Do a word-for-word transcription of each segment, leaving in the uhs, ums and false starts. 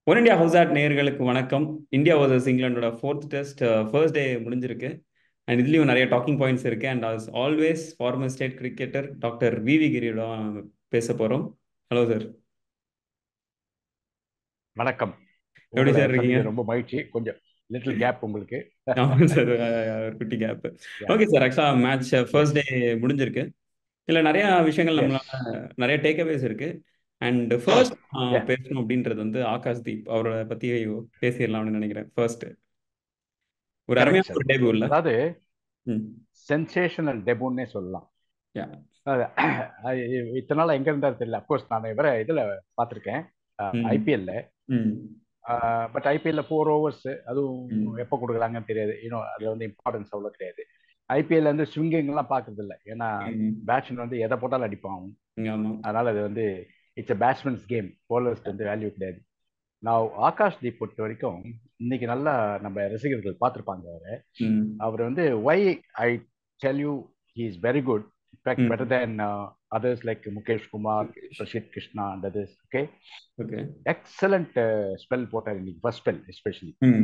One India house that நேயர்களுக்கு வணக்கம். India versus இங்கிலாண்டோட ஃபோர்த் டெஸ்ட் ஃபர்ஸ்ட் டே முடிஞ்சிருக்கு. அண்ட் இதுலேயும் நிறைய டாக்கிங் பாயிண்ட்ஸ் இருக்கு. And as always former state cricketer doctor V V கிரியோட பேச போகிறோம். Hello sir. வணக்கம். எப்படி உங்களை சார் இருக்கீங்க? சந்திக்க ரொம்ப மகிழ்ச்சி. கொஞ்சம் லிட்டில் கேப் உங்களுக்கு. ஆமாம் சார், ஒரு குட்டி கேப். Yeah. ஓகே சார், ஆக்சுவலாக மேட்ச் ஃபர்ஸ்ட் டே Yes. முடிஞ்சிருக்கு. இதில் நிறைய விஷயங்கள் Yes. நம்மளால நிறைய டேக்அவேஸ் இருக்கு. And first Yeah. பேசணும் அப்படின்றது வந்து ஆகாஷ் தீப் அவரோட பற்றி பேசிடலாம்னு நினைக்கிறேன். ஃபர்ஸ்ட் ஒரு கரெக்ட் அருமையான சார். ஒரு டேபியூ இல்லை? அதாவது ம் சென்சேஷனல் டெபுன்னே சொல்லலாம். யா அது அது இத்தனை நாள் எங்க இருந்தாரு தெரியல. அப்கோர்ஸ் நான் இவரை இதுல பார்த்துருக்கேன், ம் ஐபிஎல்ல. ம் பட் ஐபிஎல்ல ஃபோர் ஓவர்ஸ் ம் அதுவும் எப்போ கொடுக்குறாங்கன்னு தெரியாது. இன்னும் அது வந்து இம்பார்ட்டன்ஸ் அவ்வளோ கிடையாது. ஐபிஎல்ல வந்து ஸ்விங்கிங் எல்லாம் பார்க்கறது இல்லை. ஏன்னா ம் பேட்ஸ்மேன் வந்து எதை போட்டாலும் அடிப்பான். ஆமாம். அதனால அது வந்து இட்ஸ் அ பேட்ஸ்மேன்ஸ் கேம். போலர்ஸ்க்கு வந்து வேல்யூ கிடையாது. நான் ஆகாஷ் தீப் பொறுத்த வரைக்கும் இன்னைக்கு நல்லா நம்ம ரசிகர்கள் பார்த்துருப்பாங்க. அவரை ம் அவர் வந்து why I tell you he is very good. In fact hmm better than others like Mukesh Kumar, okay Prasidh Krishna and others. Okay, okay excellent spell போட்டார் இன்னைக்கு. First spell especially hmm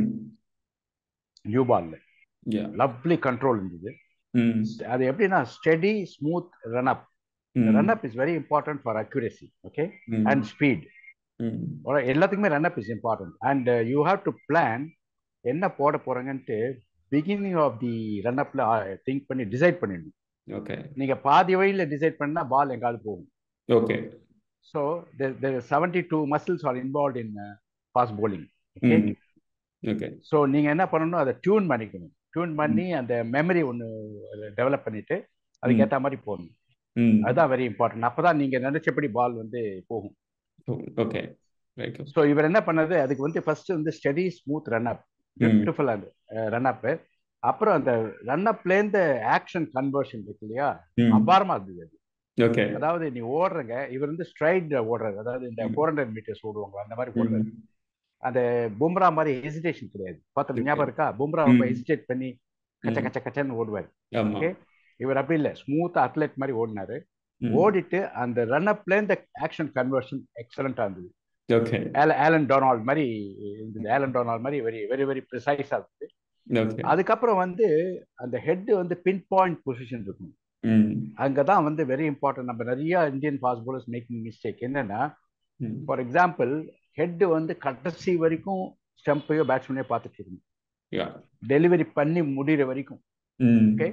new பால்ல யா லவ்லி கண்ட்ரோல் இருந்தது. ம் அது எப்படின்னா steady smooth run up. Hmm run up is very important for accuracy. Okay, hmm and speed. Hmm எல்லாத்துக்குமே run up is important. And you have to plan என்ன போட போறீங்கன்ட்டு beginning of the run அப்ல think பண்ணி decide பண்ணிடணும். Okay நீங்க பாதி வழியில டிசைட் பண்ணா பால் எங்காவது போகும். Okay so seventy two muscles are involve in fast bowling. Okay, ம் ஓகே ஸோ நீங்க என்ன பண்ணணும், அதை டியூன் பண்ணிக்கணும். டியூன் ம் பண்ணி அந்த மெமரி ஒன்று டெவலப் பண்ணிட்டு ம் அதுக்கேற்ற மாதிரி போகணும். ம் அதுதான் வெரி இம்பார்ட்டன்ட். அப்பதான் நீங்க நினைச்சபடி பால் வந்து போகும். Okay right. ஸோ இவர் என்ன பண்ணது, அதுக்கு வந்து ஃபர்ஸ்ட் வந்து ஸ்டெடி ஸ்மூத் ரன் அப், ம் பியூட்டிஃபுல் அந்த ரன் அப். அப்புறம் அந்த ரன் அப்லேருந்து ஆக்ஷன் கன்வர்ஷன் இருக்கு இல்லையா, ம் அபாரமா இருந்தது அது. ஓகே அதாவது நீ ஓடுறங்க, இவர் வந்து ஸ்ட்ரைட் ஓடுறாரு, அதாவது இந்த ம் ஃபோர் ஹண்ட்ரட் மீட்டர்ஸ் ஓடுவாங்க அந்த மாதிரி ம் ஓடுறாரு. அந்த பும்ரா மாதிரி ஹெசிடேஷன் கிடையாது. பார்த்து ஓகே ஞாபகம் இருக்கா? பும்ரா ரொம்ப ம் ஹெசிடேட் பண்ணி கச்ச ம் கச்ச கச்சன்னு ஓடுவார். ஆமாம். ஓகே, இவர் அப்படி இல்லை, ஸ்மூத் அத்லெட் மாதிரி ஓடினாரு. ம் ஓடிட்டு அந்த ரன் அப்லேருந்து ஆக்ஷன் கன்வர்ஷன் எக்ஸலண்டா இருந்தது. ஓகே ஆல- ஆலன் டொனால்ட் மாதிரி இருந்தது. ஆலன் டொனால்ட் மாதிரி வெரி வெரி வெரி ப்ரிசைஸா இருந்தது. ஓகே அதுக்கப்புறம் வந்து அந்த ஹெட் வந்து பின் பாயிண்ட் பொசிஷன் இருக்கும். ம் அங்கதான் வந்து வெரி இம்பார்ட்டன்ட். நம்ம நிறைய Indian fast bowlers making mistake என்னன்னா, ம் ஃபார் எக்ஸாம்பிள் ஹெட் வந்து கடைசி வரைக்கும் ஸ்டம்பையோ பேட்ஸ்மேனையோ பார்த்துட்டு இருக்கணும், யா டெலிவரி பண்ணி முடிகிற வரைக்கும். ம் ஓகே,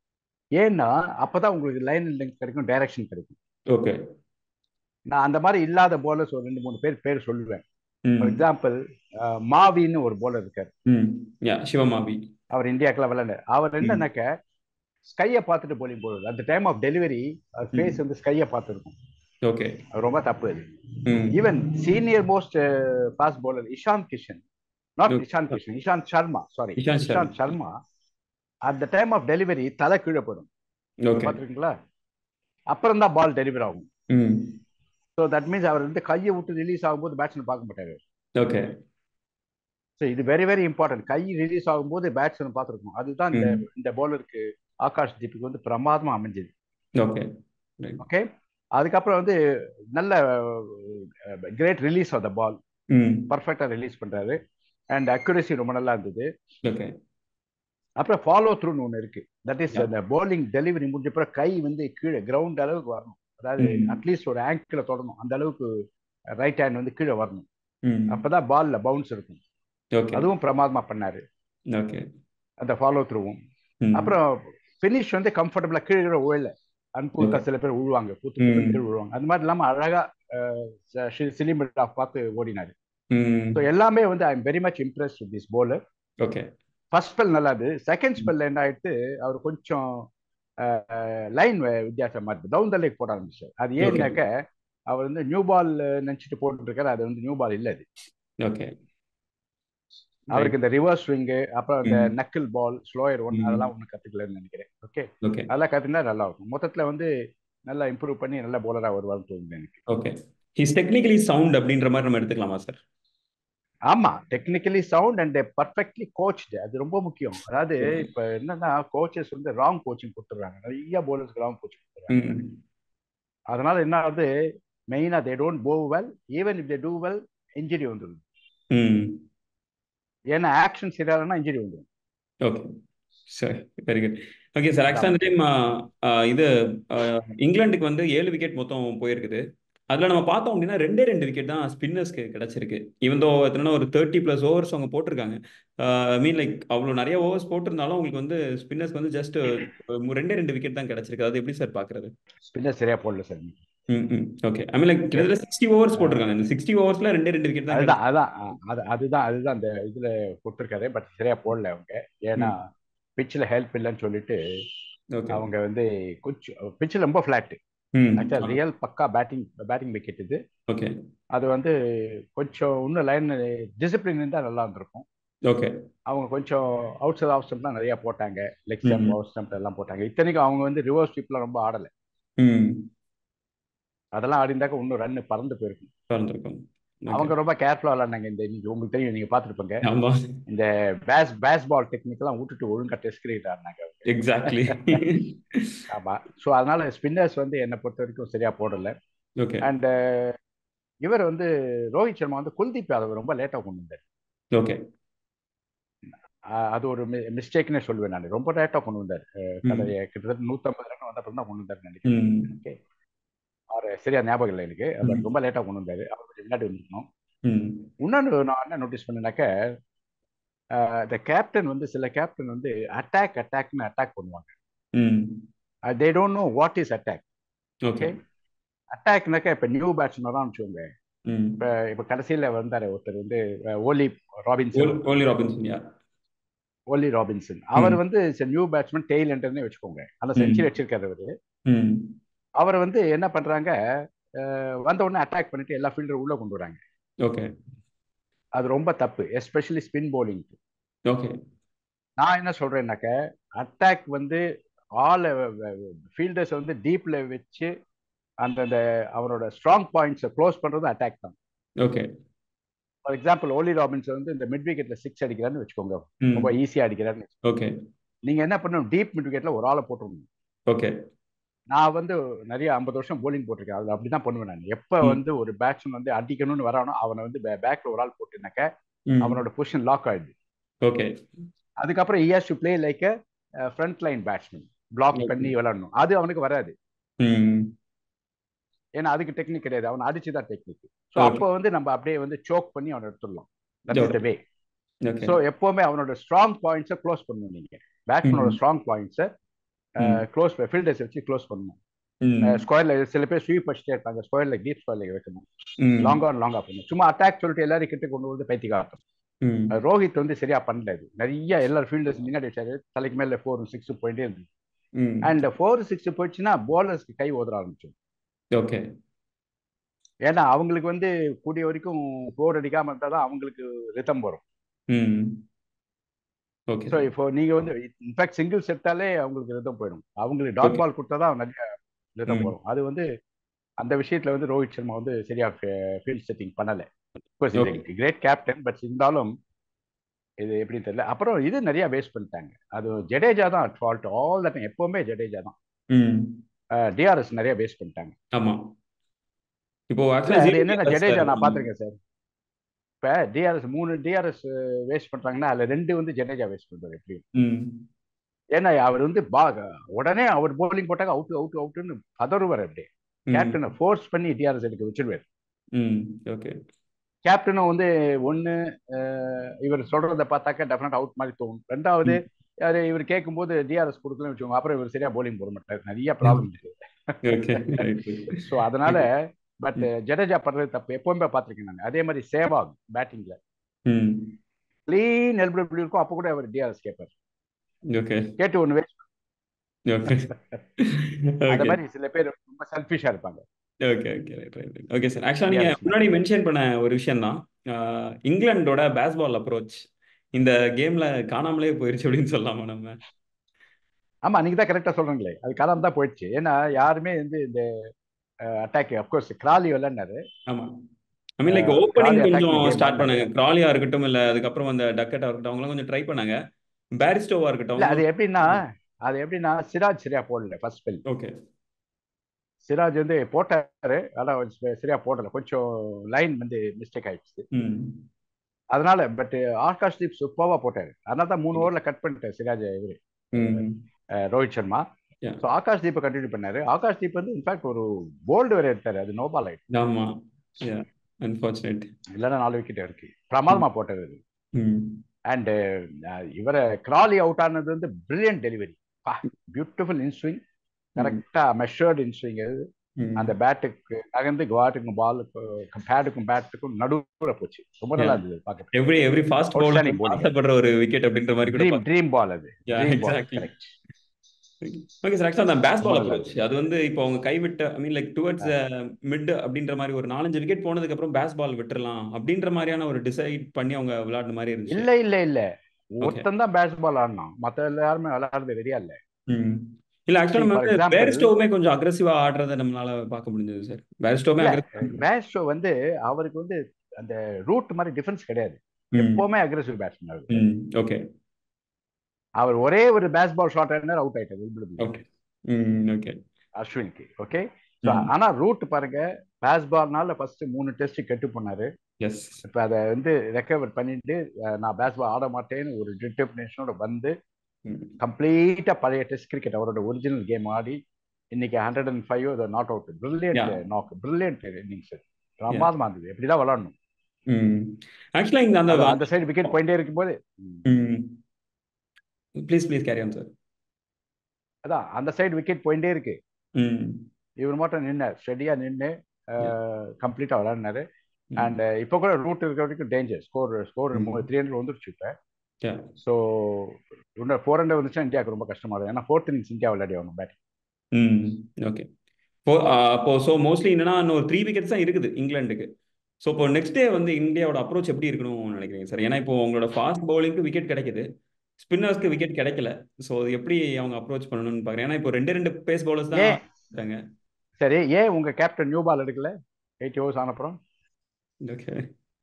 ஏன்னா அப்பதான் உங்களுக்கு லைன் லெங்க் கிடைக்கும், டைரக்ஷன் கிடைக்கும். ஓகே நான் அந்த மாதிரி இல்லாத bowlers ஒரு ரெண்டு மூணு பேர் பேர் சொல்லுவேன். ஃபார் ம் எக்ஸாம்பிள் மாவின்னு ஒரு bowler இருக்கார். ம் யா சிவமாபி. அவர் இந்தியாக்கெல்லாம் விளையாண்டார். அவர் ம் என்னன்னாக்க ஸ்கையை பார்த்துட்டு போலிங் போடுறது. அந்த டைம் ஆஃப் டெலிவரி அவர் ம் ஃபேஸ் வந்து ஸ்கையை பார்த்துருக்கும். ஓகே அது ரொம்ப தப்பு அது. Hmm even senior most fast bowler Ishant Kishan, not okay Ishant Kishan, Ishant Sharma, sorry, Ishant Sharma. Ishant Sharma, அந்த டைம் ஆஃப் டெலிவரி தலை கீழே போயிடும். ஓகே பார்த்துருக்கீங்களா? அப்புறம் தான் பால் டெலிவரி ஆகும். ம் ஸோ தட் மீன்ஸ் அவர் வந்து கையை விட்டு ரிலீஸ் ஆகும்போது பேட்ஸ்மேன் பார்க்க மாட்டாரு. ஓகே ஸோ இது வெரி வெரி இம்பார்ட்டன்ட். கை ரிலீஸ் ஆகும்போது பேட்ஸ்மேன் பார்த்துருக்கணும். அதுதான் இந்த ம் இந்த bowlerக்கு ஆகாஷ் தீப்புக்கு வந்து பிரமாதமா அமைஞ்சது. Okay right. ஓகே, அதுக்கப்புறம் வந்து நல்ல great release of the ball, hmm பர்ஃபெக்டா ரிலீஸ் பண்றாரு. அண்ட் அக்யூரேசி ரொம்ப நல்லா இருந்தது. ஓகே அப்புறம் ஃபாலோ த்ரூன்னு ஒன்று இருக்கு. தட் இஸ் யா அந்த bowling டெலிவரி முடிஞ்ச பிறகு கை வந்து கீழே கிரவுண்ட் அளவுக்கு வரணும். அதாவது ம் அட்லீஸ்ட் ஒரு ஆங்கிள் தொடணும், அந்த அளவுக்கு ரைட் ஹேண்ட் வந்து கீழே வரணும். ம் அப்பதான் பால்ல பவுன்ஸ் இருக்கும். ஓகே அதுவும் பிரமாதமா பண்ணாரு, ஓகே அந்த ஃபாலோ த்ரூவும். ம் அப்புறம் ஃபினிஷ் வந்து கம்ஃபர்டபுளா கீழே கீழே உழல. அன்கூத்தா ஓகே சில பேர் உழுவாங்க, கூத்து கூத்து ம் கீழே விழுவாங்க. அது மாதிரி இல்லாம அழகா சிலிமிட் ஆஃப் பார்த்து ஓடினாரு. ம் ஸோ எல்லாமே வந்து I am very much impress with this bowler. Okay first spell நல்லாது. செகண்ட் ஸ்பெல் என்ன ஆயிடுத்து, அவர் கொஞ்சம் லைன் வித்தியாசமா இருக்கு, டவுன் த லேக் போட ஆரம்பிச்சார். அது ஓகே ஏன்னாக்க அவர் வந்து நியூ பால் நினைச்சிட்டு போட்டு இருக்காரு. அது வந்து நியூ பால் இல்லை அது. Okay right. அவருக்கு இந்த ரிவர்ஸ் ஸ்விங்கு, அப்புறம் இந்த ம் நக்கிள் பால், ஸ்லோயர் ஒன், ம் அதெல்லாம் ஒன்றும் கற்றுக்கலன்னு நினைக்கிறேன். ஓகே, ஓகே அதெல்லாம் கற்றுனா நல்லா இருக்கும். மொத்தத்தில் வந்து நல்லா இம்ப்ரூவ் பண்ணி நல்ல bowler-ஆ வருவார்னு தோணுது எனக்கு. ஓகே ஹிஸ் டெக்னிக்கலி சவுண்ட் அப்படின்ற மாதிரி நம்ம எடுத்துக்கலாமா சார்? ஆமா, technically sound and perfectly coached. அது ரொம்ப முக்கியம். அதாவது ஓகே இப்ப என்னன்னா கோச்சஸ் வந்து ராங் கோச்சிங் கொடுத்துட்றாங்க. நிறைய bowlers-க்கு ராங் கோச்சிங் கொடுத்துறாங்க. ம் அதனால என்ன ஆகுது, மெயினா they don't bow well. Even if they do well, injury வந்துடுது. ம். ஏன்னா ஆக்ஷன் சரியாலன்னா இன்ஜுரி வந்துடும். ஓகே. சரி, வெரி குட். Okay sir. அதான் ஆக்சுவலாக அந்த முக்கியம். டைம் இது அஹ், இங்கிலாந்துக்கு வந்து ஏழு விக்கெட் மொத்தம் போயிருக்குது. அதில் நம்ம பார்த்தோம் அப்படின்னா ரெண்டே ரெண்டு விக்கெட் தான் ஸ்பின்னர்ஸ்க்கு கிடைச்சிருக்கு. ஈவன் தோ எத்தனை ஒரு தேர்ட்டி ப்ளஸ் ஓவர்ஸ் அவங்க போட்டிருக்காங்க. ஐ மீன் லைக் அவ்வளோ நிறைய ஓவர்ஸ் போட்டிருந்தாலும் உங்களுக்கு வந்து ஸ்பின்னர்ஸ்க்கு வந்து ஜஸ்ட் ரெண்டே ரெண்டு விக்கெட் தான் கிடைச்சிருக்கு. அது எப்படி சார் பார்க்குறது? ஸ்பின்னர் சரியா போடல sir. Hmm hmm okay. I mean like okay. கிட்டத்தட்ட சிக்ஸ்டி ஓவர்ஸ் போட்டிருக்காங்க. இந்த சிக்ஸ்டி ஓவர்ஸ்ல ரெண்டே ரெண்டு விக்கெட் தான் அதுதான் கிடைச்சிருக்கு. அதான் அ- அது அதுதான் அதுதான் அந்த இதுல கொடுத்துருக்காரு. பட் சரியா போடல அவங்க. ஏன்னா ம். பிச்சில் ஹெல்ப் இல்லைன்னு சொல்லிட்டு ஓகே. அவங்க வந்து கொஞ்சம் பிச்சில் ரொம்ப ஃபிளாட். ம். ஆக்சுவலா ரியல் பக்கா பேட்டிங் பேட்டிங் விக்கெட் இது. ஓகே. அது வந்து கொஞ்சம் இன்னும் லைன் டிசிப்ளின் இருந்தால் நல்லா இருந்திருக்கும். ஓகே. அவங்க கொஞ்சம் அவுட் சைட் ஆஃப் ஸ்டம்ப் தான் நிறைய போட்டாங்க. Leg stump, hmm. Out stump எல்லாம் போட்டாங்க. இத்தனைக்கும் அவங்க வந்து ரிவர்ஸ் ஸ்வீப்லாம் ரொம்ப ஆடலை. ம். அதெல்லாம் ஆடிந்தாக்க இன்னும் ரன் பறந்து போயிருக்கும். பறந்துருக்கும். ஓகே. அவங்க ரொம்ப கேர்ஃபுல்லா விளாண்டாங்க. இந்த இன்னைக்கு உங்களுக்கு தெரியும், நீங்க பார்த்துருப்பீங்க. ஆமா. இந்த பேஸ் பேஸ் பால் டெக்னிக் எல்லாம் விட்டுட்டு ஒழுங்கா டெஸ்ட் கிரிக்கெட் ஆடினாங்க அவங்க. எக்ஸாக்ட்லி. ஆமா. ஸோ அதனால ஸ்பின்னர்ஸ் வந்து என்னை பொறுத்த வரைக்கும் சரியா போடல. ஓகே. அண்ட் இவர் வந்து ரோஹித் சர்மா வந்து குல்தீப் யாதவ் ரொம்ப லேட்டா கொண்டு வந்தார். ஓகே. அஹ் அது ஒரு மிஸ்டேக்னே சொல்லுவேன் நான். ரொம்ப லேட்டா கொண்டு வந்தார். அஹ் ம். கடை கிட்டத்தட்ட நூத்தம்பது ரன் வந்த அப்புறம் தான் கொண்டு வந்தார் நினைக்கிறேன். ம். ஓகே. அவர் சரியா ஞாபகம் இல்லை எனக்கு. பட் ம். ரொம்ப லேட்டா கொண்டு வந்தாரு. அவர் கொஞ்சம் முன்னாடி வந்துருக்கணும். ம். இன்னொன்று நான் என்ன நோட்டீஸ் பண்ணேனாக்க, இந்த கேப்டன் வந்து சில கேப்டன் வந்து அட்டாக் அட்டாக்னு அட்டாக் பண்ணுவாங்க. Hmm. They don't know what is attack. Okay. Okay. அட்டாக்னாக்கா இப்போ நியூ பேட்ஸ்மேன் தான் வச்சுக்கோங்க. ம். இப்போ இப்போ கடைசியில் வந்தார் ஒருத்தர் வந்து அஹ், ஓலி ராபின்சன். ஓல் Ollie Robinson. Yeah. Ollie Robinson அவர் ம். வந்து நியூ பேட்ஸ்மேன் டெய்ல் என்டர்னே வச்சுக்கோங்க. அந்த ம். செஞ்சுரி வச்சிருக்காரு அவரு. ம். அவர் வந்து என்ன பண்றாங்க, அஹ், வந்த உடனே அட்டாக் பண்ணிட்டு எல்லா ஃபீல்டரும் உள்ள கொண்டு வராங்க. ஓகே. அது ரொம்ப தப்பு, எஸ்பெஷலி ஸ்பின் போலிங். ஓகே. நான் என்ன சொல்றேன்னாக்க, அட்டாக் வந்து ஆல் ஃபீல்டர்ஸ் வந்து டீப்ல வச்சு அந்த அந்த அவரோட ஸ்ட்ராங் பாயிண்ட்ஸை க்ளோஸ் பண்றது அட்டாக் தான். Okay. For example Ollie Robins வந்து இந்த மிட் விக்கெட்ல சிக்ஸ் அடிக்கிறான்னு வச்சுக்கோங்க. ம். ரொம்ப ஈஸியா அடிக்கிறான்னு. ஓகே. நீங்க என்ன பண்ணணும், டீப் மிட் விக்கெட்ல ஒரு ஆளை போட்டுருணும். ஓகே. நான் வந்து நிறைய ஐம்பது வருஷம் போலிங் போட்டிருக்கேன். அதுல அப்படிதான் பண்ணுவேன் நான். எப்ப ம். வந்து ஒரு பேட்ஸ்மேன் வந்து அடிக்கணும்னு வரானோ அவனை வந்து பேக்ல ஒரு ஆள் போட்டுனாக்க ம். அவனோட பொசிஷன் லாக் ஆயிடுது. ஓகே. அதுக்கப்புறம் he has to play like a front line batsman, block okay. பண்ணி விளையாடணும். அது அவனுக்கு வராது. ம். ஏன்னா அதுக்கு டெக்னிக் கிடையாது, அவன் அடிச்சுதான் டெக்னிக். So okay. அப்போ வந்து நம்ம அப்படியே வந்து சோக் பண்ணி அவனை எடுத்துடலாம். That is the okay. Way. Okay. So எப்பவுமே அவனோட ஸ்ட்ராங் பாயிண்ட்ஸை க்ளோஸ் பண்ணணும். நீங்க பேட்ஸ்மேனோட ம். ஸ்ட்ராங் பாயிண்ட்ஸை ம். க்ளோஸ் ஃபீல்டர்ஸ் வச்சு க்ளோஸ் பண்ணணும். ம். ஸ்கொயர்ல சில பேர் ஸ்வீப் வச்சுட்டே இருப்பாங்க. ஸ்கொயர்ல டீப் ஸ்கொயர்ல வைக்கணும். ம். லாங் ஆன் லாங்கா பண்ணணும். சும்மா அட்டாக் சொல்லிட்டு எல்லாரும் கிட்ட கொண்டு வந்து பைத்தியக்காரத்தம். ம். ரோஹித் வந்து சரியா பண்ணல. இது நிறைய எல்லா ஃபீல்டர்ஸ் முன்னாடி வச்சாரு. தலைக்கு மேல ஃபோர் சிக்ஸ் போயிட்டே இருந்துச்சு. ம். அண்ட் ஃபோர் சிக்ஸ் போயிடுச்சுன்னா போலர்ஸ்க்கு கை ஓதுற ஆரம்பிச்சோம். ஓகே. ஏன்னா அவங்களுக்கு வந்து கூடிய வரைக்கும் ஃபோர் அடிக்காம இருந்தால் தான் அவங்களுக்கு ரிதம் வரும். ம். Okay so sir. இப்போ நீங்க வந்து இன்ஃபேக்ட் சிங்கிள் செட்டாலே அவங்களுக்கு ரிதம் போயிடும். அவங்களுக்கு டாட் ஓகே. பால் கொடுத்தா தான் நிறைய ரிதம் ம். வரும். அது வந்து அந்த விஷயத்துல வந்து ரோஹித் சர்மா வந்து சரியா ஃபீல்ட் செட்டிங் பண்ணல. ஓகே. கிரேட் கேப்டன், பட் இருந்தாலும் இது எப்படின்னு தெரியல. அப்புறம் இது நிறைய வேஸ்ட் பண்ணிட்டாங்க. அது ஜடேஜா தான் at fault all the time. எப்பவுமே ஜடேஜா தான். ம். டிஆர்எஸ் நிறைய வேஸ்ட் பண்ணிட்டாங்க. ஆமா. இப்போ இல்ல ஆக்சுவலா அது ஜீரோ என்னன்னா டிஆர்எஸ் ஜடேஜா சார். நான் பார்த்துருக்கேன் சார். இப்ப டிஆர்எஸ் மூணு டிஆர்எஸ் வேஸ்ட் பண்றாங்கன்னா அதுல ரெண்டு வந்து ஜடேஜா வேஸ்ட் பண்றாரு எப்படியும். ம். ஏன்னா அவர் வந்து பாக உடனே அவர் போலிங் போட்டாங்க அவுட் அவுட் அவுட்னு பதறுவார். அப்படியே ம். கேப்டனை ஃபோர்ஸ் பண்ணி டிஆர்எஸ் எடுக்க வச்சிருவார். ம். ஓகே. கேப்டனும் வந்து ஒன்னு இவர் சொல்றதை பார்த்தாக்க டெஃபினட் அவுட் மாதிரி தோணும். ரெண்டாவது ம். யாரு இவர் கேட்கும்போது டிஆர்எஸ் கொடுக்கலன்னு வச்சுக்கோங்க, அப்புறம் இவர் சரியா போலிங் போட மாட்டார். நிறைய ப்ராப்ளம் இருக்கு. ஓகே. ரைட். ஸோ அதனால பட் ம். ஜடேஜா பண்றது தப்பு எப்பவுமே பார்த்துருக்கேன் நான். அதே மாதிரி சேவாக் பேட்டிங்ல ம். கிளீன் எல்பிள் எப்படி இருக்கும், அப்போ கூட அவர் டிஆர்எஸ் கேட்பார். ஓகே. கேட்டு ஒன்று வேஸ்ட். ஓகே. அந்த ஓகே. மாதிரி சில பேர் ரொம்ப செல்ஃபிஷா இருப்பாங்க. Okay. Okay. Right. Right. Okay sir. Actually நீங்க டிஆர்எஸ் முன்னாடி மென்ஷன் பண்ண ஒரு விஷயம் தான் இங்கிலாண்டோட பேஸ்பால் அப்ரோச் இந்த கேம்ல காணாமலே போயிருச்சு அப்படின்னு சொல்லலாமா நம்ம? ஆமா, நீங்க தான் கரெக்டா சொல்றீங்களே. அது காலம் தான் போயிடுச்சு. ஏன்னா யாருமே வந்து இந்த அட்டாக் அப்கோர்ஸ் கிராலி விளையாடினாரு. ஆமா. I mean like Crawley opening கொஞ்சம் அட்டாக்கிங் கேம் ஸ்டார்ட் ஆடினாரு. பண்ணாங்க. கிராலியா இருக்கட்டும், இல்ல அதுக்கப்புறம் அந்த டக்கெட்டா இருக்கட்டும், அவங்களாம் கொஞ்சம் ட்ரை பண்ணாங்க. பேரிஸ்டோவா இருக்கட்டும் இல்ல அது அவங்களும். எப்படின்னா அது எப்படின்னா சிராஜ் சரியா போடல ஃபர்ஸ்ட் ஸ்பெல். ஓகே. சிராஜ் வந்து போட்டாரு, ஆனா சரியா போடல. கொஞ்சம் லைன் வந்து மிஸ்டேக் ஆயிடுச்சு. ம். அதனால பட் ஆகாஷ் தீப் சூப்பராக போட்டாரு. அதனால தான் மூணு ஓவரில் கட் பண்ணிட்டார் சிராஜ் இவரு ம் ரோஹித் சர்மா. யா ஸோ ஆகாஷ் தீப்பை கண்டினியூ பண்ணாரு. ஆகாஷ் தீப் வந்து இன்ஃபேக்ட் ஒரு போல்டு வேற எடுத்தாரு, அது நோ பால் ஆயிடுச்சு. ஆமா யா அன்ஃபார்ச்சுனேட். இல்லைன்னா நாலு விக்கெட் இருக்கு, பிரமாதமா போட்டாரு. ம் அண்ட் இவரை கிராலி அவுட் ஆனது வந்து பிரில்லியன்ட் டெலிவரி, பியூட்டிஃபுல் இன்ஸ்விங், ம் கரெக்டா மெஷர்டு இன்ஸ்விங். ம் அந்த பேட்டுக்கு நகர்ந்து பேட்டுக்கும் பாலுக்கும் பேட்டுக்கும் பேட்டுக்கும் நடுவுல போச்சு. ரொம்ப யா நல்லா இருந்தது பார்க்க. Every every fast bowler outstanding bowling, ஆசைப்படுற ஒரு விக்கெட் அப்படின்ற மாதிரி கூட ட்ரீம் பார்க்க. ட்ரீம் பால் அது, yeah dream ball. Exactly. Correct. Okay sir, ஆக்சுவலாக அந்த பேஸ் ரொம்ப பால் நல்லா அப்ரோச் இருந்தது. அது வந்து இப்போ அவங்க கைவிட்ட I mean like towards mid அப்படின்ற மாதிரி ஒரு நாலஞ்சு விக்கெட் போனதுக்கு அப்புறம் பேஸ் பால் விட்டுறலாம் அப்படின்ற மாதிரியான ஒரு டிசைட் பண்ணி அவங்க விளையாடுற மாதிரி இருந்துச்சு. இல்ல இல்ல இல்ல, ஓகே ஒருத்தன் தான் பேஸ் பால் ஆடினான், மத்த எல்லாருமே விளையாடுறது ரெடியா இல்ல. ம் இல்ல ஆக்சுவலாக நம்ம ஃபார் வந்து எக்ஸாம்பிள், பேரிஸ்டோவுமே கொஞ்சம் அக்ரெசிவா ஆடுறதை நம்மளால பார்க்க முடிஞ்சது சார். பேரிஸ்டோவுமே இல்ல அக்ரெசிவ். பேஸ்டோ வந்து அவருக்கு வந்து அந்த ரூட் மாதிரி டிஃபென்ஸ் கிடையாது, ம் எப்பவுமே அக்ரெசிவ் பேட்ஸ்மேன் அவர். ம் ஓகே அவர் ஒரே ஒரு பேஸ் பால் ஷாட் ஆடினார், அவுட் ஆயிட்டார் வில்பிள்டன்ல ஓகே ம் ஓகே அஸ்வினுக்கு. ஓகே. ம் ஆனா ரூட் பாருங்க, பேஸ் பால்னால ஃபர்ஸ்ட் மூணு டெஸ்ட் கெட்டு போனாரு. எஸ் இப்ப அதை வந்து ரெக்கவர் பண்ணிட்டு அஹ், நான் பேஸ் பால் ஆட மாட்டேன்னு ஒரு டிட்டர்மினேஷனோட வந்து ம் கம்ப்ளீட்டா பழைய டெஸ்ட் கிரிக்கெட் அவரோட ஒரிஜினல் கேம் ஆடி இன்னைக்கு hundred and five not out, yeah brilliant knock, brilliant innings, yeah பிரமாதமா இருந்தது. எப்படிதான் விளாடணும். ம் ஆக்சுவலாக இந்த அந்த அது அந்த சைடு விக்கெட் போயிட்டே இருக்கும்போது ம், ம் please please carry on sir. அதான் அந்த சைடு விக்கெட் போயிட்டே இருக்கு, ம் இவர் மட்டும் நின்னார் ஸ்டெடியா நின்று யா கம்ப்ளீட்டா விளையாடினாரு. ம் அண்ட் இப்போ கூட ரூட் இருக்கிற வரைக்கும் டேஞ்சர், ஸ்கோர் ஸ்கோர் ம் த்ரீ ஹண்ட்ரட் வந்துருச்சு இப்போ. யா ஸோ இன்னும் ஃபோர் ஹண்ட்ரட் வந்துச்சுன்னா இந்தியாவுக்கு ரொம்ப கஷ்டமா இருக்கும், ஏன்னா ஃபோர்த் இன்னிங்ஸ் இந்தியா விளையாடி ஆகணும் பேட்டிங். ம் ஓகே இப்போ அப்போ ஸோ மோஸ்ட்லி என்னன்னா இன்னும் ஒரு த்ரீ விக்கெட்ஸ் தான் இருக்குது இங்கிலாந்துக்கு. ஸோ இப்போ நெக்ஸ்ட் டே வந்து இந்தியாவோட அப்ரோச் எப்படி இருக்கணும்னு நினைக்கிறீங்க சார்? ஏன்னா இப்போ உங்களோட ஃபாஸ்ட் பவுலிங்க்கு விக்கெட் கிடைக்குது, ஸ்பின்னர்ஸ்க்கு விக்கெட் கிடைக்கல. ஸோ அது எப்படி அவங்க அப்ரோச் பண்ணணும்னு பார்க்குறேன். ஏன்னா இப்போ ரெண்டு ரெண்டு பேஸ் பவுலர்ஸ் தான் ஏன் இருக்காங்க. சரி, ஏன் உங்க கேப்டன் நியூ பால் எடுக்கல எயிட்டி ஓவர்ஸ் ஆனப்புறம்? ஓகே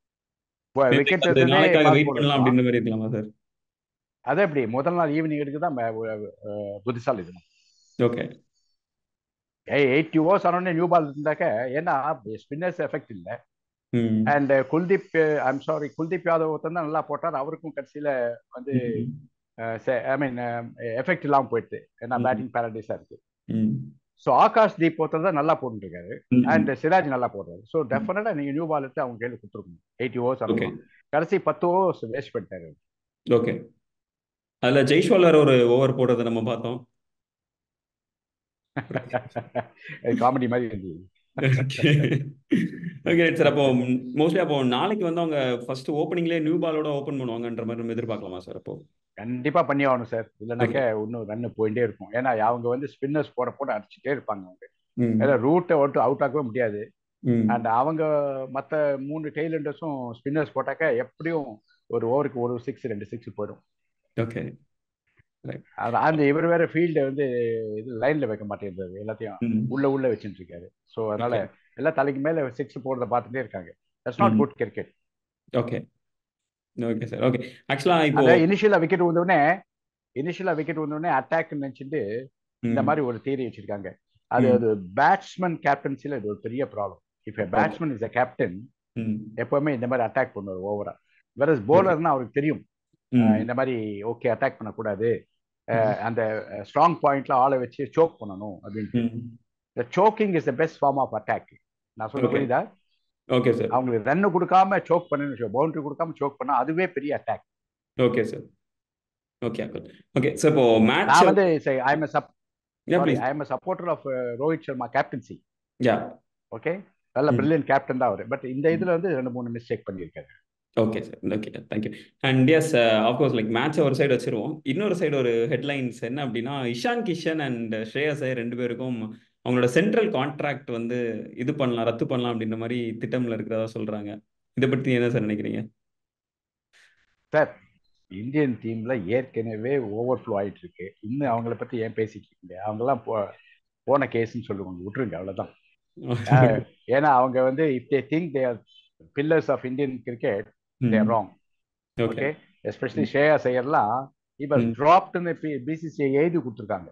விக்கெட் அது எடுத்ததே நாளைக்காக ஃபாஸ்ட் வெயிட் பவுலர்ஸ் பண்ணலாம் தான். அப்படின்ற மாதிரி இருக்கலாமா சார்? அது எப்படி முதல் நாள் ஈவினிங் எடுக்க தான் புத்திசாலி இது. ஓகே எயிட்டி ஓவர்ஸ் ஆனோடனே நியூ பால் இருந்தாக்க, ஏன்னா ஸ்பின்னர்ஸ் எஃபெக்ட் இல்லை. ம் and Kuldeep, I'm sorry, Kuldeep Yadav ஒருத்தன் தான் நல்லா போட்டார், அவருக்கும் கடைசியில வந்து ம் ஐ மீன் எஃபெக்ட் இல்லாமல் போயிடுது, ஏன்னா ம் பேட்டிங் பேரடைஸா இருக்கு. ம் ஸோ ஆகாஷ் தீப் ஒருத்தர் தான் நல்லா போட்டுருக்காரு, ம் அண்ட் சிராஜ் நல்லா போடுறாரு. ஸோ டெஃபினட்டா நீங்க நியூ பால் எடுத்து அவங்க கையில் கொடுத்துருக்கணும் எயிட்டி ஓவர்ஸ் ஓகே அனுப்பலாம். கடைசி பத்து ஓவர்ஸ் வேஸ்ட் பண்ணிட்டாரு. ஓகே அதில் ஜெய்ஷ்வாலர் ஒரு ஓவர் போடுறதை நம்ம பார்த்தோம். காமெடி மாதிரி இருந்தது. Okay okay sir. அப்போ மோஸ்ட்லி அப்போ நாளைக்கு வந்து அவங்க ஃபர்ஸ்ட் ஓப்பனிங்லேயே நியூ பாலோட ஓப்பன் பண்ணுவாங்கன்ற மாதிரி நம்ம எதிர்பார்க்கலாமா சார்? அப்போ கண்டிப்பா பண்ணி ஆகணும் சார், இல்லைனாக்க ஓகே இன்னும் ரன் போயிட்டே இருக்கும். ஏன்னா அவங்க வந்து ஸ்பின்னர்ஸ் போட போட அடிச்சுட்டே இருப்பாங்க அவங்க, ம் ஏன்னா ரூட்டை விட்டு அவுட் ஆக்கவே முடியாது. ம் அண்ட் அவங்க மற்ற மூணு டெய்லண்டர்ஸும் ஸ்பின்னர்ஸ் போட்டாக்க எப்படியும் ஒரு ஓவருக்கு ஒரு சிக்ஸ் ரெண்டு சிக்ஸ் போயிடும். ஓகே ரைட் அது அந்த இவர் வேற ஃபீல்டை வந்து இது லைன்ல வைக்க மாட்டேங்கிறது, எல்லாத்தையும் ம் உள்ள உள்ள வச்சுட்டு இருக்காரு. ஸோ அதனால ஓகே எல்லாம் தலைக்கு மேல சிக்ஸ் போடுறத பார்த்துட்டே இருக்காங்க. தட்ஸ் நாட் ம் good cricket. Okay okay sir. Okay ஆக்சுவலாக இப்போ அந்த இனிஷியலா விக்கெட் வந்தோடனே இனிஷியலா விக்கெட் வந்தோடனே அட்டாக் நினைச்சிட்டு இந்த ம் மாதிரி ஒரு தியரி வச்சிருக்காங்க. அது ம் அது பேட்ஸ்மேன் கேப்டன்சில இது ஒரு பெரிய problem. If okay batsman is a captain, ம் எப்பவுமே இந்த மாதிரி அட்டாக் பண்ணுவார் ஓவரா. வேற ஓகே போலர்னா அவருக்கு தெரியும் ம் இந்த மாதிரி ஓகே அட்டாக் பண்ணக்கூடாது, ம் அந்த ஸ்ட்ராங் பாயிண்ட்ல ஆளை வச்சு சோக் பண்ணணும் அப்படின்ட்டு. ம் இந்த choking is the best form of attack. நான் சொல்ல ஓகே புரியுதா? Okay sir. அவங்களுக்கு ரன்னு கொடுக்காம சோக் பண்ணு, பவுண்டரி கொடுக்காம சோக் பண்ணா அதுவே பெரிய attack. Okay sir. Okay okay sir. இப்போ மேட்ச் நான் வந்து I am yeah sorry please I am supporter of Rohit Sharma captaincy. Yeah okay, நல்ல ம் பிரில்லியன்ட் கேப்டன் தான் அவர். பட் இந்த ம் இதுல வந்து ரெண்டு மூணு மிஸ்டேக் பண்ணியிருக்காரு. Okay sir. Okay thank you. And yes of course like மேட்சை ஒரு சைடு வச்சிருவோம், இன்னொரு சைடு ஒரு ஹெட்லைன்ஸ் என்ன அப்படின்னா இஷான் கிஷன் அண்ட் ஸ்ரேயஸ் ஐயர் ரெண்டு பேருக்கும் அவங்களோட சென்ட்ரல் கான்ட்ராக்ட் வந்து இது பண்ணலாம், ரத்து பண்ணலாம் அப்படின்ற மாதிரி திட்டமில் இருக்கிறதா சொல்றாங்க. இதை பற்றி என்ன சார் நினைக்கிறீங்க? சார், இந்தியன் டீம்ல ஏற்கனவே ஓவர் ஃப்ளோ ஆயிட்டு இருக்கு, இன்னும் அவங்கள பத்தி ஏன் பேசிக்கிட்டு அவங்கெல்லாம் போ போன கேஸ்ன்னு சொல்லுவாங்க, விட்டுருங்க அவ்வளவுதான். ஏன்னா அவங்க வந்து if they think they are pillars of Indian cricket, they are wrong. Okay okay, especially Shreya ஐயர்லாம் இவர் டிராப்டுன்னு பிசிசிஐ எழுதி கொடுத்துருக்காங்க.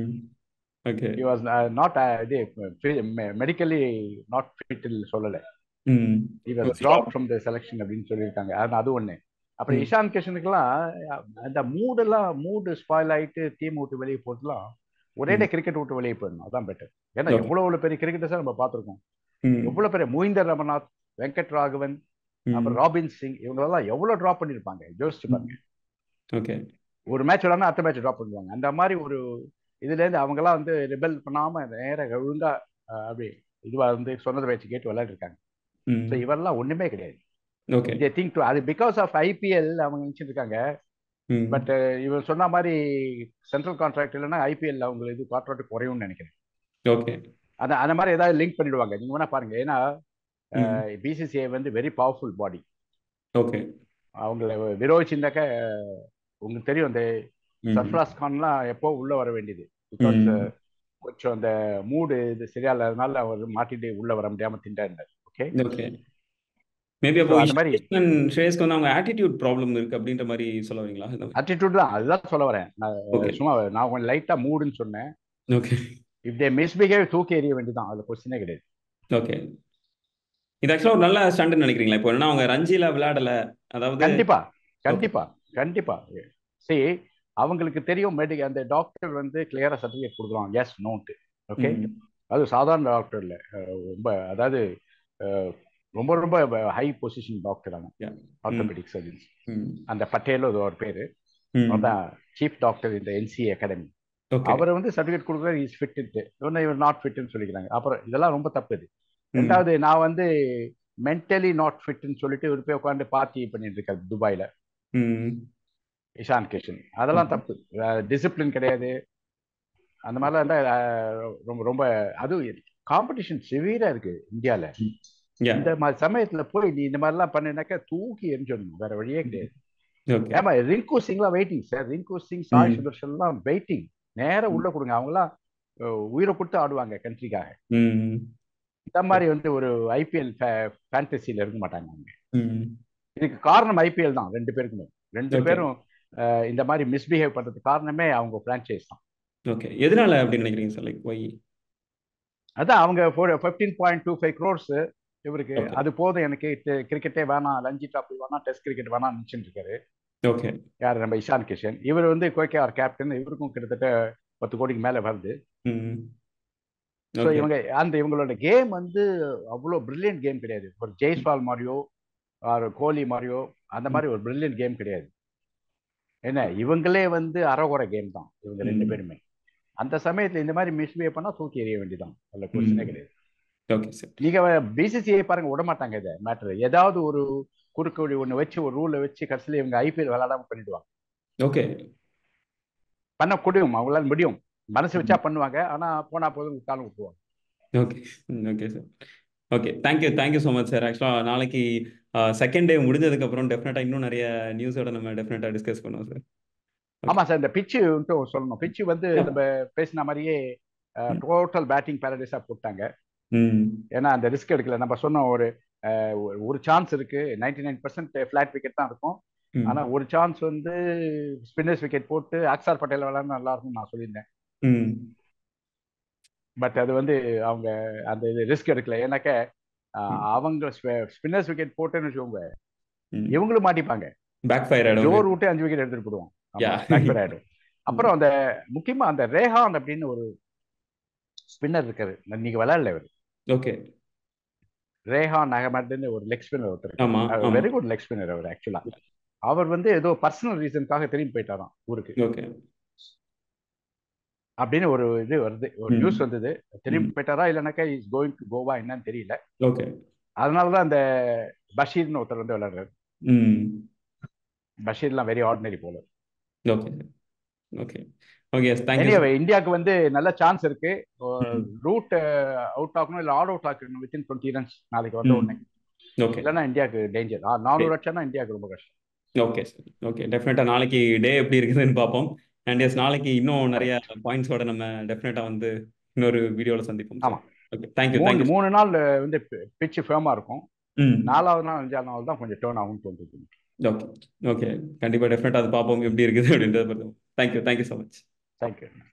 ஓகே he was uh, not uh, இது மெடிக்கலி நாட் ஃபிட் சொல்லலை. ம் he was dropped from the selection அப்படின்னு சொல்லியிருக்காங்க. அது அது ஒண்ணு. அப்புறம் ம் இஷான் கிஷனுக்குலாம் அந்த மூடெல்லாம் மூடு ஸ்பாயில் ஆயிட்டு டீம் விட்டு வெளியே போட்டுலாம் ஒரேடே ம் கிரிக்கெட் விட்டு வெளியே போயிடணும், அதான் பெட்டர். ஏன்னா ஓகே எவ்வளவு எவ்வளவு பெரிய கிரிக்கெட்டர்ஸாக நம்ம பார்த்துருக்கோம். ம் எவ்வளவு பெரிய மொஹிந்தர் ரமநாத், வெங்கட் ராகவன், ம் அப்புறம் ராபின் சிங், இவங்களெல்லாம் எவ்வளவு டிராப் பண்ணியிருப்பாங்க யோசிச்சு பாருங்க. ஓகே ஒரு மேட்ச் விளாட்னா அடுத்த மேட்ச் ட்ராப் பண்ணுவாங்க. அந்த மாதிரி ஒரு இதுலேருந்து அவங்களாம் வந்து ரிபெல் பண்ணாம நேராக ஒழுங்கா அஹ், அப்படி இதுவாக வந்து சொன்னதை வச்சு கேட்டு விளையாடிருக்காங்க. ஸோ ம் இவரெல்லாம் ஒண்ணுமே கிடையாது. ஓகே தே திங்க் டு அது பிகாஸ் ஆஃப் ஐபிஎல் அவங்க நினைச்சிட்டு இருக்காங்க. ம் பட் இவர் சொன்ன மாதிரி சென்ட்ரல் கான்ட்ராக்ட் இல்லைன்னா ஐபிஎல் அவங்க இது கான்ட்ராக்ட் குறையும்னு நினைக்கிறேன். ஓகே அந்த அந்த மாதிரி ஏதாவது லிங்க் பண்ணிடுவாங்க. நீங்க வேணா பாருங்க. ஏன்னா ம் பிசிசிஐ வந்து வெரி பவர்ஃபுல் பாடி. ஓகே அவங்கள விரோச்சின்னாக்க உங்களுக்கு தெரியும், அந்த ம் சர்ஃப்ராஸ் கான்லாம் எப்போ உள்ள வர வேண்டியது. பிகாஸ் ம் கொஞ்சம் அந்த மூடு இது சரியா இல்லாதனால அவர் மாட்டிட்டு உள்ள வர முடியாம திண்டாடினார். ஓகே, ஓகே மேபி ஸோ அப்போ அந்த இஷான் மாதிரி கிஷன் ஸ்ரேயஸ்க்கு வந்து அவங்க ஆட்டிடியூட் ப்ராப்ளம் இருக்கு அப்படின்ற மாதிரி சொல்ல வரீங்களா? இந்த மாதிரி ஆட்டிடியூட் தான், அதுதான் சொல்ல வரேன். நான் ஓகே சும்மா நான் கொஞ்சம் லைட்டா மூடுன்னு சொன்னேன். ஓகே இஃப் தே மிஸ்பிஹேவ் தூக்கி எறிய வேண்டியதான், அதுல கொஸ்டினே கிடையாது. ஓகே இது ஆக்சுவலாக ஒரு நல்ல ஸ்டாண்டுன்னு நினைக்கிறீங்களா? இப்போ என்னன்னா அவங்க ரஞ்சியில விளையாடல, அதாவது கண்டிப்பா ஓகே கண்டிப்பா கண்டிப்பா. சரி, அவங்களுக்கு தெரியும் மெடி அந்த டாக்டர் வந்து கிளியரா சர்டிஃபிகேட் கொடுக்குறான் எஸ் நோட்டு. ஓகே, ம் அது சாதாரண டாக்டர் இல்லை, ரொம்ப அதாவது அஹ், ரொம்ப ரொம்ப ஹை பொசிஷன் டாக்டர் அவன், யா ம் ஆர்த்தோபெடிக் சர்ஜன்ஸ். ம் அந்த பட்டேலோ அது ஒரு பேரு, ம் அவர்தான் சீஃப் டாக்டர் இந்த என்சிஏ அகாடமி. ஓகே அவர் வந்து சர்டிஃபிகேட் கொடுக்குறாரு இஸ் ஃபிட்டு, ஒன்று இவர் நாட் ஃபிட்னு சொல்லிக்கிறாங்க. அப்புறம் இதெல்லாம் ரொம்ப தப்பு இது. ம் ரெண்டாவது, நான் வந்து மென்டலி நாட் ஃபிட்னு சொல்லிட்டு இவர் போய் உட்காந்து பார்ட்டி பண்ணிட்டு இருக்காரு துபாயில, ம் இஷான் கிஷன். அதெல்லாம் ஓகே தப்பு. டிசிப்ளின் கிடையாது. அந்த மாதிரிலாம் இருந்தா அஹ், ரொம்ப ரொம்ப அது காம்படிஷன் சிவியரா இருக்கு இந்தியால. யா இந்த மாதிரி சமயத்துல போய் நீ இந்த மாதிரிலாம் பண்ணினாக்கா தூக்கி எரிஞ்சிடணும், வேற வழியே கிடையாது. ஓகே ஏமா ரிங்கு சிங்லாம் வெயிட்டிங் சார், ரிங்கு சிங், சாய் ம் சுதர்ஷன்லாம் வெயிட்டிங். நேரம் உள்ள கொடுங்க, அவங்களாம் அஹ், உயிரை கொடுத்து ஆடுவாங்க கண்ட்ரிக்காக. ம் இந்த மாதிரி வந்து ஒரு ஐபிஎல் ஃபேண்டசியில இருக்க மாட்டாங்க அவங்க. ம் இதுக்கு காரணம் ஐபிஎல் தான், ரெண்டு பேருக்குமே. ரெண்டு ஓகே பேரும் அஹ், இந்த மாதிரி மிஸ்பிஹேவ் பண்றதுக்கு காரணமே அவங்க பிரான்ச்சைஸ் தான். ஓகே எதனால அப்படின்னு நினைக்கிறீங்க சார்? லைக் ஒய் அதான் அவங்க fifteen point two five crores இவருக்கு, ஓகே அது போதும் எனக்கு, கிரிக்கெட்டே வேணாம், ரஞ்சி டிராஃபி வேணாம், டெஸ்ட் கிரிக்கெட் வேணாம் நினைச்சுட்டு இருக்காரு. ஓகே யார்? நம்ம இஷான் கிஷன். இவர் வந்து கோகேஆர் கேப்டன், இவருக்கும் கிட்டத்தட்ட பத்து கோடிக்கு மேல வருது. ம் ஸோ ஓகே இவங்க அந்த இவங்களோட கேம் வந்து அவ்வளோ பிரில்லியன்ட் கேம் கிடையாது. ஒரு ஜெய்ஸ்வால் மாதிரியோ ஆர் கோலி மாதிரியோ அந்த ம் மாதிரி ஒரு பிரில்லியன்ட் கேம் கிடையாது. என்ன, இவங்களே வந்து அறகுறை கேம் தான் இவங்க ரெண்டு ம் பேருமே. அந்த சமயத்துல இந்த மாதிரி மிஸ்பிஹேவ் பண்ணா தூக்கி எறிய வேண்டியதான், அதில் ம் கொஸ்டினே கிடையாது. ஓகே சார் நீங்க பிசிசிஐ பாருங்க, விட மாட்டாங்க இதை மேட்ரு. ஏதாவது ஒரு குறுக்கு வழி ஒன்று வச்சு, ஒரு ரூலை வச்சு கடைசியில் இவங்க ஐபிஎல் விளையாடாம பண்ணிடுவாங்க. ஓகே பண்ண முடியும், அவங்களால முடியும். மனசு வச்சா ம் பண்ணுவாங்க. ஆனா போனா போதும் விட்டாலும் விட்டுருவாங்க. Okay okay sir okay thank you thank you so much sir. ஆக்சுவலாக நாளைக்கு செகண்ட் டே முடிஞ்சதுக்கப்புறம் டெஃபினட்டாக இன்னும் நிறைய நியூஸோட நம்ம டெஃபினட்டாக டிஸ்கஸ் பண்ணுவோம் சார். ஓகே ஆமா சார், இந்த பிச்சு சொல்லணும். பிச்சு வந்து நம்ம பேசின மாதிரியே டோட்டல் பேட்டிங் பேரடைஸா போட்டாங்க. ம் ஏன்னா அந்த ரிஸ்க் எடுக்கல. நம்ம சொன்ன ஒரு அஹ், ஒரு சான்ஸ் இருக்கு, ninety nine percent flat wicket தான் இருக்கும். ம் ஆனா ஒரு சான்ஸ் வந்து ஸ்பின்னர்ஸ் விக்கெட் போட்டு அக்சார் பட்டேல் விளையாட நல்லா இருக்கும்னு நான் சொல்லியிருந்தேன். ம் பட் அது வந்து அவங்க அந்த ரிஸ்க் எடுக்கல. ஏன்னாக்க அஹ், ம் அவங்க ஸ்பின்னர்ஸ் விக்கெட் போட்டுன்னு வச்சுக்கோங்க, ம் இவங்களும் மாட்டிப்பாங்க. பேக் ஃபயர் ஆகிடும். ஜோர் விட்டு அஞ்சு விக்கெட் எடுத்துட்டு போடுவோம். யா ஆமா, பேக்ஃபயர் ஆயிடும். அப்புறம் அந்த முக்கியமா அந்த ரேஹான் அப்படின்னு ஒரு ஸ்பின்னர் இருக்காரு, நீங்க விளையாடல இவர். ஓகே ரேஹான் அகமதுன்னு ஒரு லெக் ஸ்பின்னர் ஒருத்தர் ஆமா இருக்காரு, ஆமா வெரி குட் லெக் ஸ்பின்னர் அவர் ஆக்சுவலா. அவர் வந்து ஏதோ பர்சனல் ரீசனுக்காக திரும்பி போயிட்டாராம் ஊருக்கு ஓகே அப்படின்னு ஒரு இது வருது, ஒரு ம் நியூஸ் வந்தது. ம் திரும்பி போயிட்டாரா இல்லைனாக்கா இஸ் கோயிங் டு கோவா என்னன்னு தெரியல. ஓகே அதனாலதான் அந்த பஷீர்னு ஒருத்தர் வந்து விளையாடுறாரு. ம் பஷீர்லாம் வெரி ஆர்டினரி போல. Okay okay okay thank you anyway sir. இந்தியாவுக்கு வந்து நல்ல சான்ஸ் இருக்கு. ம் ரூட் அவுட் ஆகணும், இல்லை ஆல் அவுட் ஆகணும் வித்தின் டுவெண்ட்டி ரன்ஸ் நாளைக்கு வந்த ம் உடனே. ஓகே இல்லைன்னா இந்தியாவுக்கு டேஞ்சர். நானூறு அடிச்சா இந்தியாவுக்கு ரொம்ப கஷ்டம். ஓகே சார் ஓகே டெஃபினட்டாக நாளைக்கு டே எப்படி இருக்குதுன்னு பார்ப்போம். அண்ட் எஸ் நாளைக்கு இன்னும் நிறைய கரெக்ட். பாயிண்ட்ஸோட நம்ம டெஃபினட்டாக வந்து இன்னொரு வீடியோவில் சந்திப்போம் சார். ஆமா, ஓகே தேங்க்யூ மூணு தேங்க்யூ. மூணு நாள் வந்து பிச்சு ஃபேமா இருக்கும். ம் நாலாவது நாள் அஞ்சாவது நாள் தான் கொஞ்சம் டேர்ன் ஆகும்னு தோணுது. ஓகே ஓகே கண்டிப்பாக டெஃபினட்டாக அது பார்ப்போம் எப்படி இருக்குது அப்படின்றத. Thank you thank you so much. Thank you.